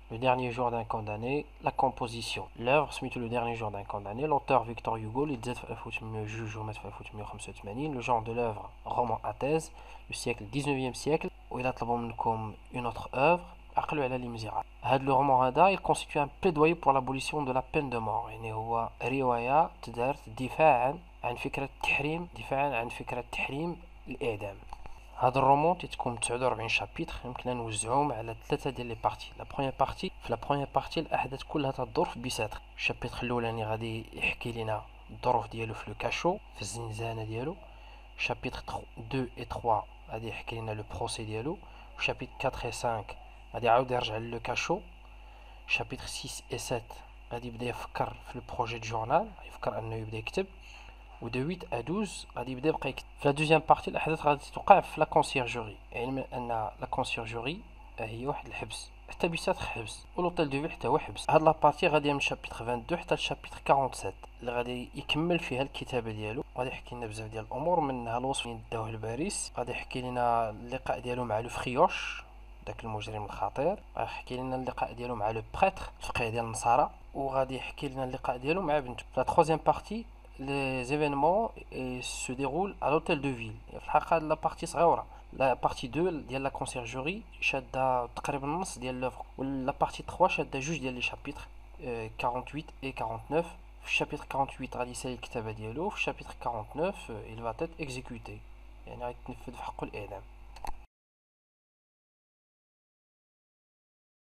Le dernier jour d'un condamné, la composition. L'œuvre, Le dernier jour d'un condamné, l'auteur Victor Hugo, le genre de l'œuvre, roman à thèse, le siècle 19e siècle, où il a comme une autre œuvre, le roman هذا il constitue un plaidoyer pour l'abolition de la peine de mort. يعني هو رواية تدارت دفاعا عن فكرة تحريم الإعدام. هذا الرومان تتكون 49 شابتر، يمكن نوزعوهم على ثلاثه ديال لي بارتي. لا بروميير بارتي الاحداث كلها تدور في بيساتر. الشابتر الاولاني غادي يحكي لنا الظروف ديالو في لو كاشو، في الزنزانه ديالو. شابتر 2 و 3 غادي يحكي لنا لو بروسي ديالو. شابتر 4 و 5 غادي يعاود يرجع لو كاشو. شابتر 6 و 7 غادي يبدا يفكر في لو بروجي دو جورنال، يفكر انه يبدا يكتب. و دو 8 à 12 غادي يبدا يبقى يكتب. في لا دوزيام بارتي الاحداث غادي توقع في لا كونسيرجوري، علما ان لا كونسيرجوري هي واحد الحبس، حتى بيساتر حبس، ولوطيل دو في حتى هو حبس. هاد لا بارتي غادي من شابتر 22 حتى لشابتر 47 اللي غادي يكمل فيها الكتابه ديالو. غادي يحكي لنا بزاف ديال الامور، منها الوصف اللي داوه لباريس. غادي يحكي لنا اللقاء ديالو مع لو فريوش، داك المجرم الخطير. غادي يحكي لنا اللقاء ديالو مع لو بريتر، الفقيه ديال النصارى. وغادي يحكي لنا اللقاء ديالو مع بنته. في لا تروزيام بارتي les événements se déroulent à l'hôtel de ville. في الحقيقة la partie صغيرة. La partie 2 ديال la conciergerie شادة تقريبا النص ديال l'œuvre. و la partie 3 شادة جوج ديال لي شابيتر 48 et 49. في الشابيتر 48 غادي يسالي الكتابة ديالو، في الشابيتر 49 il va être exécuté، يعني غادي تنفذ في حقه الإعدام.